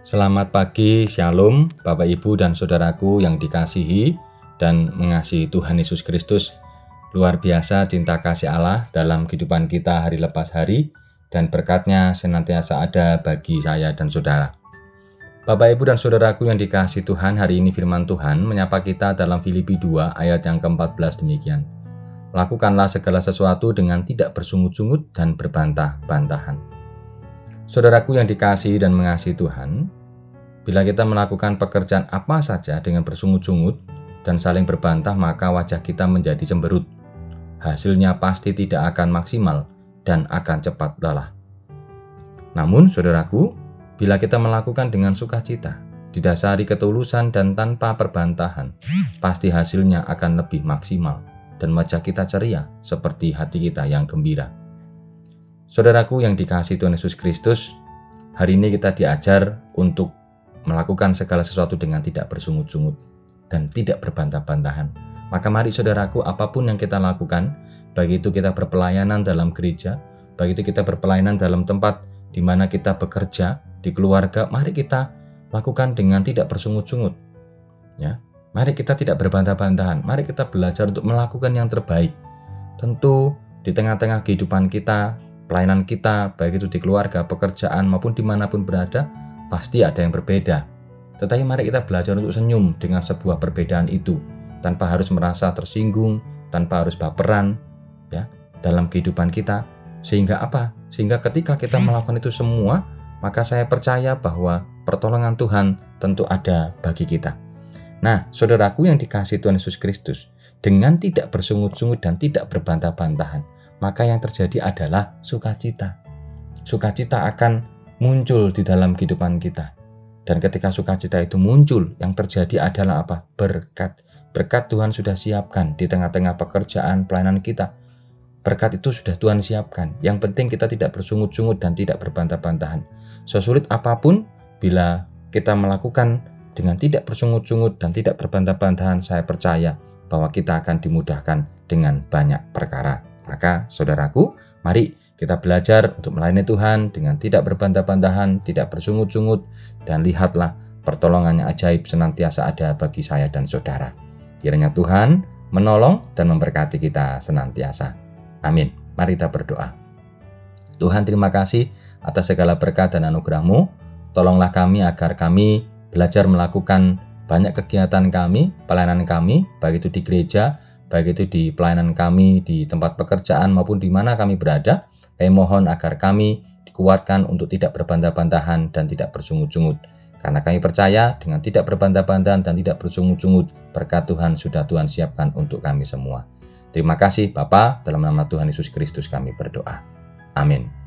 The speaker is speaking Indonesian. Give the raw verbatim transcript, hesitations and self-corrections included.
Selamat pagi, Shalom, Bapak Ibu dan Saudaraku yang dikasihi dan mengasihi Tuhan Yesus Kristus. Luar biasa cinta kasih Allah dalam kehidupan kita hari lepas hari, dan berkatnya senantiasa ada bagi saya dan saudara. Bapak Ibu dan Saudaraku yang dikasihi Tuhan, hari ini firman Tuhan menyapa kita dalam Filipi dua ayat yang keempat belas demikian. Lakukanlah segala sesuatu dengan tidak bersungut-sungut dan berbantah-bantahan. Saudaraku yang dikasihi dan mengasihi Tuhan, bila kita melakukan pekerjaan apa saja dengan bersungut-sungut dan saling berbantah, maka wajah kita menjadi cemberut. Hasilnya pasti tidak akan maksimal dan akan cepat lelah. Namun, saudaraku, bila kita melakukan dengan sukacita, didasari ketulusan dan tanpa perbantahan, pasti hasilnya akan lebih maksimal dan wajah kita ceria seperti hati kita yang gembira. Saudaraku yang dikasihi Tuhan Yesus Kristus, hari ini kita diajar untuk melakukan segala sesuatu dengan tidak bersungut-sungut dan tidak berbantah-bantahan. Maka mari saudaraku, apapun yang kita lakukan, baik itu kita berpelayanan dalam gereja, baik itu kita berpelayanan dalam tempat di mana kita bekerja, di keluarga, mari kita lakukan dengan tidak bersungut-sungut. Ya, mari kita tidak berbantah-bantahan, mari kita belajar untuk melakukan yang terbaik. Tentu di tengah-tengah kehidupan kita, pelayanan kita, baik itu di keluarga, pekerjaan, maupun dimanapun berada, pasti ada yang berbeda. Tetapi mari kita belajar untuk senyum dengan sebuah perbedaan itu, tanpa harus merasa tersinggung, tanpa harus baperan, ya, dalam kehidupan kita. Sehingga apa? Sehingga ketika kita melakukan itu semua, maka saya percaya bahwa pertolongan Tuhan tentu ada bagi kita. Nah, saudaraku yang dikasihi Tuhan Yesus Kristus, dengan tidak bersungut-sungut dan tidak berbantah-bantahan, maka yang terjadi adalah sukacita. Sukacita akan muncul di dalam kehidupan kita. Dan ketika sukacita itu muncul, yang terjadi adalah apa? Berkat. Berkat Tuhan sudah siapkan di tengah-tengah pekerjaan, pelayanan kita. Berkat itu sudah Tuhan siapkan. Yang penting kita tidak bersungut-sungut dan tidak berbantah-bantahan. Sesulit apapun, bila kita melakukan dengan tidak bersungut-sungut dan tidak berbantah-bantahan, saya percaya bahwa kita akan dimudahkan dengan banyak perkara. Maka saudaraku, mari kita belajar untuk melayani Tuhan dengan tidak berbantah-bantahan, tidak bersungut-sungut, dan lihatlah pertolongannya ajaib senantiasa ada bagi saya dan saudara. Kiranya Tuhan menolong dan memberkati kita senantiasa. Amin. Mari kita berdoa. Tuhan, terima kasih atas segala berkat dan anugerah-Mu. Tolonglah kami agar kami belajar melakukan banyak kegiatan kami, pelayanan kami, baik itu di gereja, baik itu di pelayanan kami, di tempat pekerjaan maupun di mana kami berada. Kami mohon agar kami dikuatkan untuk tidak berbantah-bantahan dan tidak bersungut-sungut. Karena kami percaya dengan tidak berbantah-bantahan dan tidak bersungut-sungut, berkat Tuhan sudah Tuhan siapkan untuk kami semua. Terima kasih Bapa, dalam nama Tuhan Yesus Kristus kami berdoa. Amin.